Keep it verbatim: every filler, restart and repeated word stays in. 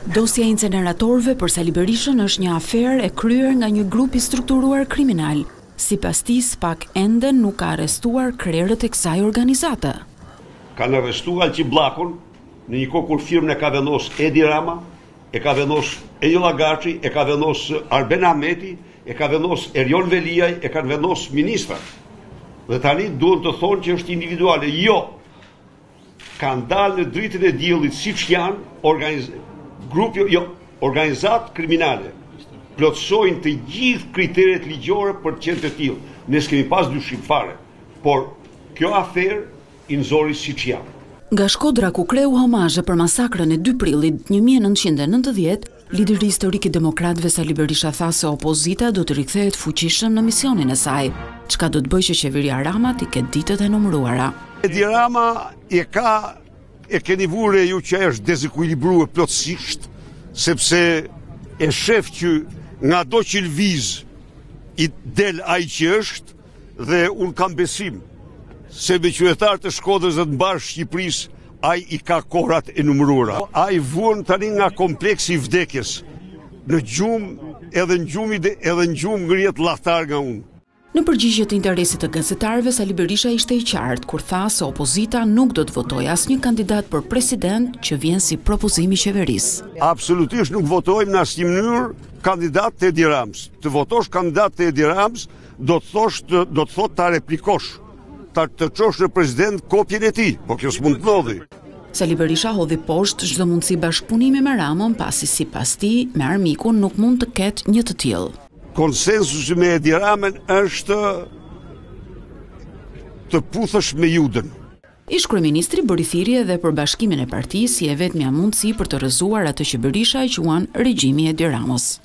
Dosja e inceneratorëve për Sali Berishën është një aferë e kryer nga një grup i strukturuar kriminal. Sipas tij, SPAK ende nuk ka arrestuar krerët e kësaj organizate. Kanë arrestuar Alqi Bllakun në një kohë kur firmën e ka vendos Edi Rama, e ka vendos Elio Lagaçi, e ka vendos Arben Ahmeti, e ka vendos Erion Veliaj, e kanë vendos ministra. Dhe tani duhet të thonë që është individuale. Jo, kanë dalë në dritën e diellit siç janë organiz... grupi, jo, organizat kriminale. Plotësojnë të gjithë kriteret ligjore për të qenë të tillë. Ne s'kemi pas dyshim fare, por kjo aferë i nxori siç janë. Nga Shkodra ku kreu homazhe për masakrën e dy prillit një mijë e nëntëqind e nëntëdhjetë, lideri historik i demokratëve Sali Berisha tha se opozita do të rikthehet fuqishëm në misionin e saj, çka do të bëjë që qeveria Rama t'i ketë ditët e numëruara. Edi Rama e ka e keni vure ju që është dezekuilibruar plotësisht, sepse e shef që nga do që lviz i del ai që është, dhe unë kam besim se me qytetarë të Shkodrës dhe të mbarë Shqipërisë, ai i ka kohrat e numëruara. Ai vuan tani nga kompleksi i vdekjes. Në gjumë, edhe në gjumë, edhe në gjumë ngrihet llahtar nga unë. Në përgjigje të interesit të gazetarëve, Sali Berisha ishte i qartë kur tha se opozita nuk do të votojë asnjë kandidat për president që vjen si propozim i qeverisë. Absolutisht nuk votojmë në asnjë mënyrë kandidat të Edi Ramës. Të votosh kandidat të Edi Ramës, do të thosh të, do të thotë ta replikosh, ta të çosh në president kopjen e tij, po kjo s'mund të ndodhi. Sali Berisha hodhi poshtë çdo mundësi bashkëpunimi me Ramën, pasi sipas tij me armikun nuk mund të ketë një të tillë. Konsensusi me Edi Ramën është të puthësh me Judën. Ish kryeministri bëri thirrje edhe për bashkimin e partisë si e vetmja mundësi për të rrëzuar atë që Berisha e quan regjimi i Edi Ramës.